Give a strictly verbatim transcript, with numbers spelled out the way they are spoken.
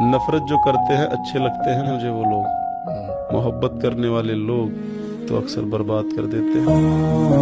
नफरत जो करते हैं अच्छे लगते हैं मुझे वो लोग, मोहब्बत करने वाले लोग तो अक्सर बर्बाद कर देते हैं।